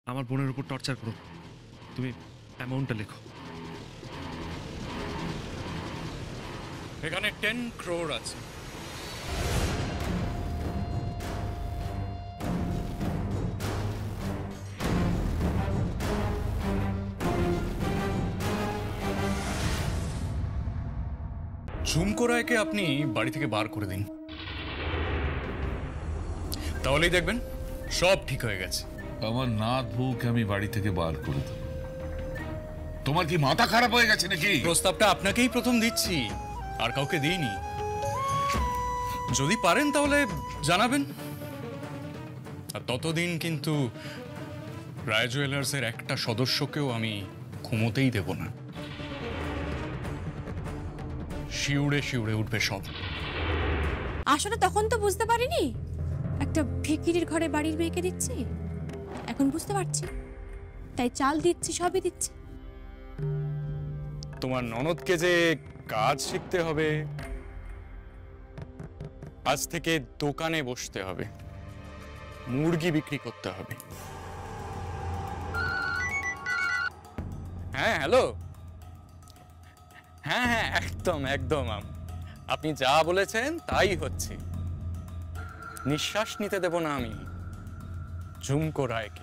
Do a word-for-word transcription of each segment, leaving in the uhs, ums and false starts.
আমার বোনের উপর টর্চার করো, তুমি অ্যামাউন্টটা লেখো। এখানে টেন ক্রোর আছে। ঝুমকো রায়কে আপনি বাড়ি থেকে বার করে দিন, তাহলেই দেখবেন সব ঠিক হয়ে গেছে। আমার নাত বউকে আমি বাড়ি থেকে বার করে দেব? তোমার কি মাথা খারাপ হয়ে গেছে নাকি? প্রস্তাবটা আপনাকেই প্রথম দিচ্ছি, আর কাউকে দিইনি। যদি পারেন তাহলে জানাবেন। আর ততদিন কিন্তু রায় জুয়েলার্সের একটা সদস্যকেও আমি ঘুমোতেই দেব না। শিউড়ে শিউড়ে উঠবে সব। আসলে তখন তো বুঝতে পারিনি একটা ভিখিরির ঘরে বাড়ির মেয়েকে দিচ্ছি, এখন বুঝতে পারছি, তাই চাল দিচ্ছি, সবই দিচ্ছি। তোমার ননদকে যে কাজ শিখতে হবে, আজ থেকে দোকানে বসতে হবে, মুরগি বিক্রি করতে হবে। হ্যাঁ হ্যালো, হ্যাঁ হ্যাঁ একদম একদম, আপনি যা বলেছেন তাই হচ্ছে। নিঃশ্বাস নিতে দেব না আমি ঝুমকো রায়কে।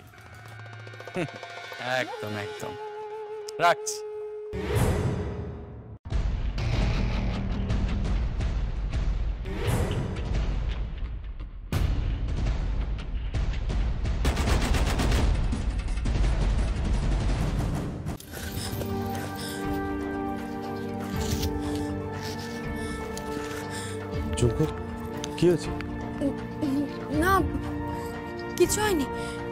একদম একদম, রাখছি। ঝুমকো, কি হয়েছে? না, কিছু হয়নি।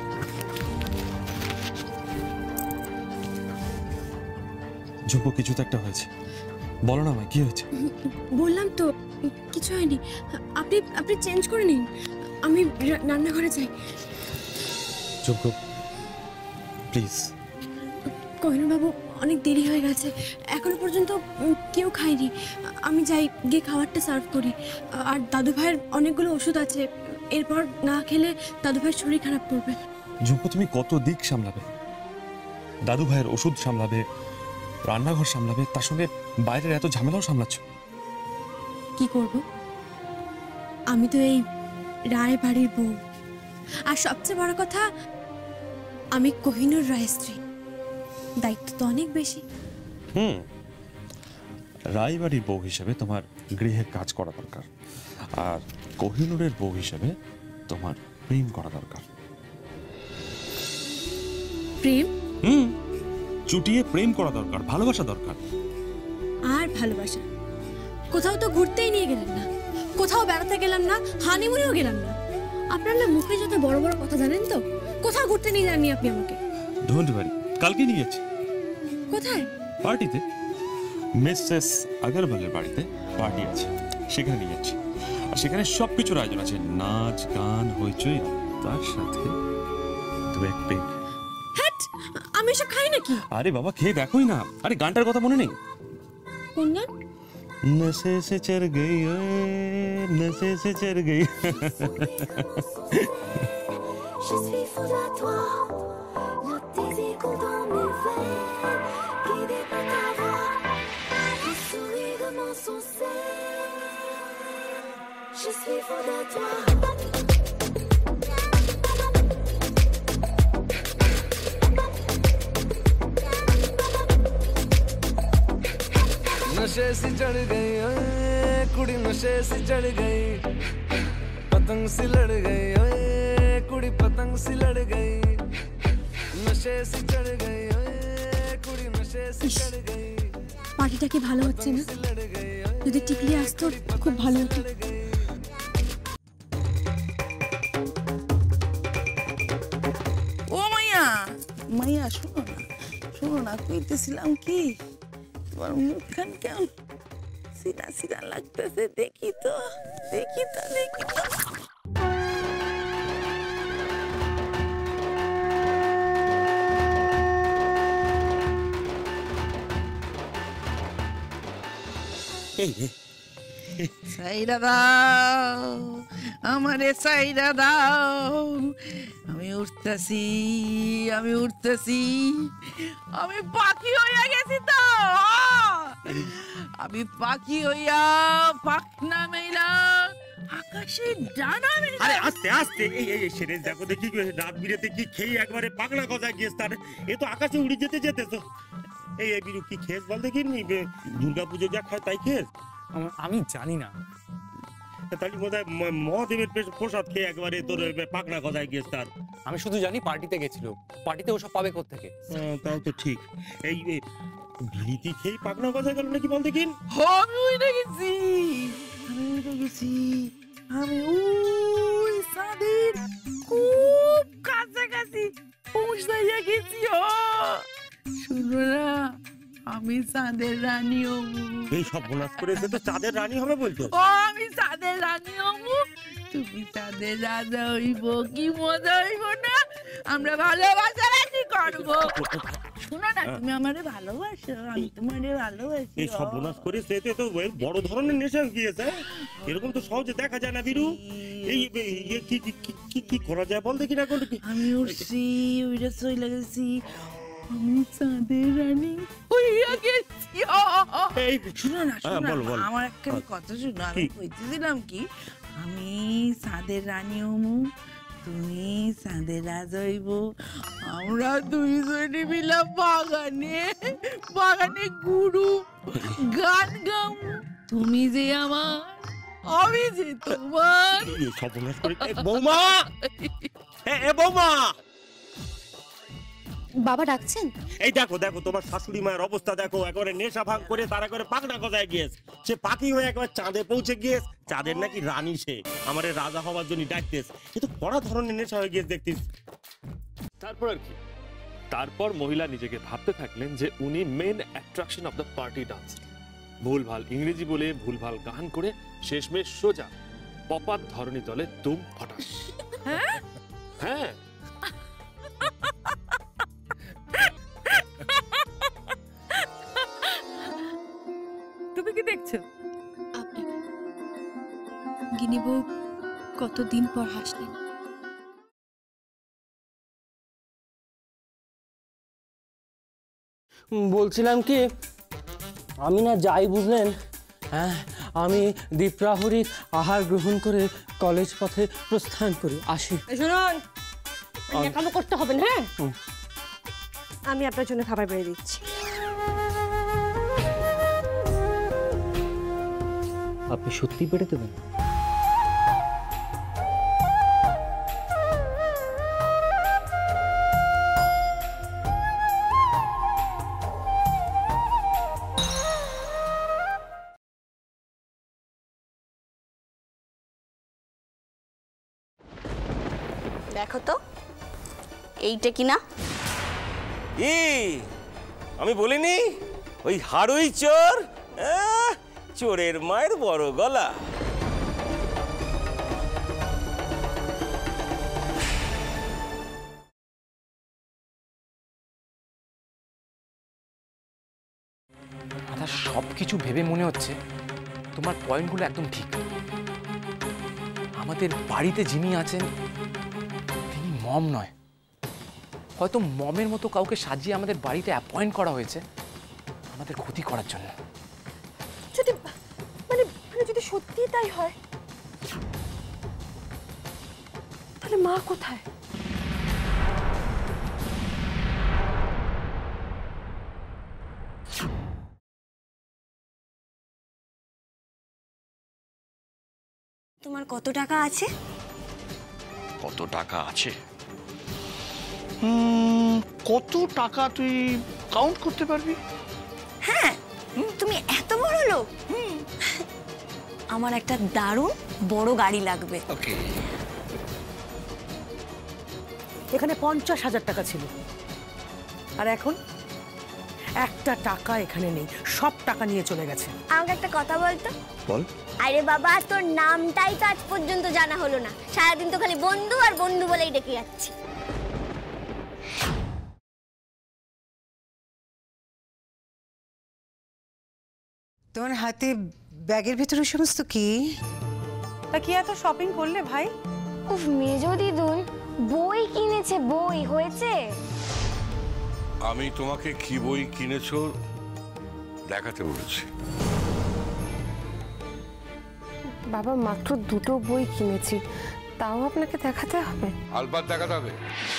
ঝুমকো, কিছু তো একটা হয়েছে, বলো না আমায় কি হয়েছে? বললাম তো কিছু হয়নি। আপনি আপনি চেঞ্জ করে নিন, আমি রান্নাঘরে যাই। ঝুমকো প্লিজ। কোহিনূর বাবু, অনেক দেরি হয়ে গেছে, এখনো পর্যন্ত কেউ খায়নি। আমি যাই, গিয়ে খাবারটা সার্ভ করি। আর দাদু ভাইয়ের অনেকগুলো ওষুধ আছে, এরপর না খেলে দাদু ভাইয়ের শরীর খারাপ করবে। ঝুমকো, তুমি কত দিক সামলাবে? দাদু ভাইয়ের ওষুধ সামলাবে, রান্নাঘর সামলাবে, তার সঙ্গে বাইরের এত ঝামেলাও সামলাচ্ছ। কি করব? আমি তো এই রায় বাড়ির বউ, আর সবচেয়ে বড় কথা আমি কোহিনূর রায়ের স্ত্রী, দায়িত্ব তো অনেক বেশি। হুম, রায়বাড়ির বউ হিসেবে তোমার গৃহে কাজ করা দরকার, আর কোহিনূরের বউ হিসেবে তোমার প্রেম করা দরকার। প্রেম? হুম, চুটিয়ে প্রেম করা দরকার, ভালোবাসা দরকার। আর ভালোবাসা? কোথাও তো ঘুরতেই নিয়ে গেলেন না, কোথাও বেড়াতে গেলাম না, হানিমুনেও গেলাম না। আপনার না মুখে যত বড় বড় কথা, জানেন তো, কোথাও ঘুরতে নিয়ে যাননি আপনি আমাকে। ডোন্ট ওয়ারি, কালকে নিয়ে যাচ্ছি। কোথায়? পার্টিতে, মিসেস আগরওয়ালের বাড়িতে পার্টি আছে, সেখানে নিয়ে যাচ্ছি। আর সেখানে সবকিছুর আয়োজন আছে, নাচ গান হইচই, তার সাথে দু এক পেগ। হ্যাট, আমি এসব খাই নাকি? আরে বাবা, খেয়ে দেখোই না। আরে গানটার কথা মনে নেই? কোন গান? नशे से चढ़ गई, ओए नशे से चढ़ गई। Je suis folle à toi, note tes échos dans mes veines, guidé par ta voix, ton sourire de mon saucé. Je suis folle à toi. नशे से चढ़ गई ओए कुड़ी, नशे से चढ़ गई, पतंग सी लड़ गई ओए कुड़ी, पतंग सी लड़ गई, नशे से चढ़ गई ओए कुड़ी, नशे से चढ़ गई। পার্টিটা কি ভালো হচ্ছে না? যদি টিকলি আসতো খুব ভালো হতো। ও মাইয়া, মাইয়া শোনো না, শোনো না, কইতেছিলাম কি, তোমার মুখখান কেমন সিনা সিনা লাগতেছে, দেখি তো, দেখি তো, দেখি তো। এই রে, সাইরা দাও আমারে, সাইরা দাও। আমি উঠতেছি, আমি উঠতেছি, আমি পাখি হইয়া গেছি তো। আমি পাখি হইয়া পাখনা মেলা আকাশে ডানা মেলা। আরে আস্তে আস্তে, এই এই সেরে দেখো দেখি রাত বিরেতে কি খেয়ে একবারে পাগলা গজায় গিয়েছে তার। এ তো আকাশে উড়ে যেতে যেতে তো। এই এই বিরু কি খেস বল দেখি, দুর্গা পুজো যা খায় তাই খেস? আমি জানি না, তাহলে বোধহয় মহাদেবের প্রসাদ খেয়ে একবারে তোর পাগলা গজায় গিয়েছে তার। আমি শুধু জানি পার্টিতে গেছিল, পার্টিতে ওসব পাবে কোত্থেকে। তাও তো ঠিক। এই বিড়িটি খেয়ে পাগলা গজায় গেল নাকি বল দেখি? আমি উঠে গেছি, আমি উঠে গেছি, আমি ওই সাদের খুব কাছাকাছি পৌঁছে গেছি। শুনো না, আমি চাঁদের রানী হবো। এই সব বোনাস করেছে তো চাঁদের রানী হবে বলতো? ও আমি চাঁদের রানী হবো, তুমি চাঁদের রাজা হইব। কি মজা হইব না? আমরা ভালোবাসা রাজি করবো। শোনো না, তুমি আমারে ভালোবাসো, আমি তোমারে ভালোবাসি। এই সব বোনাস করেছে এতে তো বড় ধরনের নেশা গিয়েছে। এরকম তো সহজে দেখা যায় না বিরু। এই কি কি কি করা যায় বল দেখি না? আমি উঠছি, উইরা চলে গেছি, আমি চাঁদের রানী হইয়া গেছি। এই শুনো না, শুনো না, আমার একটা কথা শুনো। আমি কইতেছিলাম কি, আমি চাঁদের রানী হমু, তুমি চাঁদের রাজা হইব। আমরা দুইজনে মিলা বাগানে বাগানে গুরু গান গাম। তুমি যে আমার, আমি যে তোমার। বৌমা, এ বৌমা, বাবা ডাকছেন? এই দেখো দেখো তোমার শাশুড়ি মায়ের অবস্থা দেখো, একেবারে নেশা ভাঙ করে তার একবারে পাগলা গজায় গিয়েছে। সে পাখি হয়ে একবার চাঁদে পৌঁছে গিয়েছে। চাঁদের নাকি রানী সে, আমারে রাজা হওয়ার জন্য ডাকতেছে। কিন্তু কড়া ধরনের নেশা হয়ে গিয়েছে দেখতিস। তারপর আর কি, তারপর মহিলা নিজেকে ভাবতে থাকলেন যে উনি main attraction of the party dance. ভুলভাল ইংরেজি বলে, ভুলভাল গান করে শেষমেশ সোজা পপাত ধরনী তলে তুম ফটাস। হ্যাঁ হ্যাঁ, তুমি কি দেখছো? আপনি গিনি বউ কতদিন পর হাসলেন। বলছিলাম কি, আমি না যাই বুঝলেন, হ্যাঁ আমি দীপ্রাহরির আহার গ্রহণ করে কলেজ পথে প্রস্থান করি আসি। শুনুন, কাম করতে হবে না। হ্যাঁ, আমি আপনার জন্য খাবার বেড়ে দিচ্ছি। আপনি সত্যি পেড়ে দেবেন? দেখো তো এইটা কিনা। এই আমি বলিনি ওই হাড়ুই চোর, চোরের মায়ের বড় গলা। সবকিছু ভেবে মনে হচ্ছে তোমার পয়েন্টগুলো একদম ঠিক। আমাদের বাড়িতে যিনি আছেন তিনি মম নয়, হয়তো মমের মতো কাউকে সাজিয়ে আমাদের বাড়িতে অ্যাপয়েন্ট করা হয়েছে আমাদের ক্ষতি করার জন্য। যদি মানে যদি সত্যি তাই হয়, তাহলে মা কোথায়? তোমার কত টাকা আছে? কত টাকা আছে? কত টাকা তুই কাউন্ট করতে পারবি? হ্যাঁ, তুমি এত বড় লোক। আমার একটা দারুণ বড় গাড়ি লাগবে। ওকে, এখানে পঞ্চাশ হাজার টাকা ছিল, আর এখন একটা টাকা এখানে নেই, সব টাকা নিয়ে চলে গেছে। আমাকে একটা কথা বলতো। বল। আরে বাবা, তোর নামটাই তো আজ পর্যন্ত জানা হলো না। সারাদিন তো খালি বন্ধু আর বন্ধু বলেই ডেকে যাচ্ছি। তোমার হাতে ব্যাগের ভিতরে সমস্ত কি? তা কি এত শপিং করলে ভাই? উফ, মেজো দিদুন বই কিনেছে, বই হয়েছে। আমি তোমাকে কি বই কিনেছো দেখাতে বলেছি। বাবা, মাত্র দুটো বই কিনেছি, তাও আপনাকে দেখাতে হবে? আলবাত দেখাতে হবে।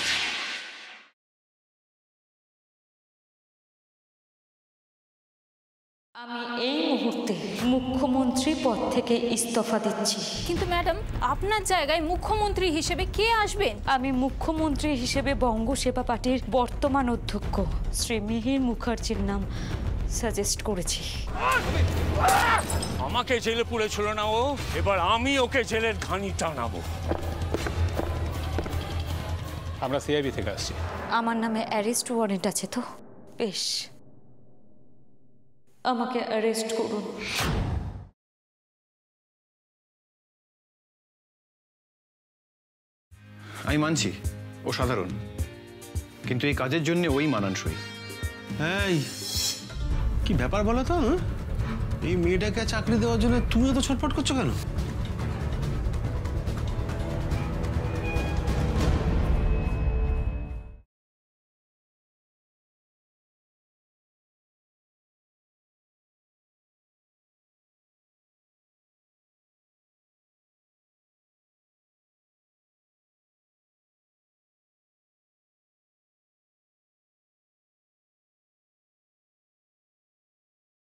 আমি এই মুহূর্তে মুখ্যমন্ত্রী পদ থেকে ইস্তফা দিচ্ছি। কিন্তু ম্যাডাম, আপনার জায়গায় মুখ্যমন্ত্রী হিসেবে কে আসবেন? আমি মুখ্যমন্ত্রী হিসেবে বঙ্গ সেবা পার্টির বর্তমান অধ্যক্ষ শ্রী মিহির মুখার্জির নাম সাজেস্ট করেছি। আমাকে জেলে পুড়েছিল না ও, এবার আমি ওকে জেলের ঘানি টানাবো। আমরা সিআইবি থেকে আসছি। আমার নামে অ্যারেস্ট ওয়ারেন্ট আছে তো? বেশ, আমাকে অ্যারেস্ট করুন। আমি মানছি ও সাধারণ, কিন্তু এই কাজের জন্য ওই মানানসই। এই কি ব্যাপার বলো তো? এই মেয়েটাকে চাকরি দেওয়ার জন্য তুমি তো ছটফট করছো কেন?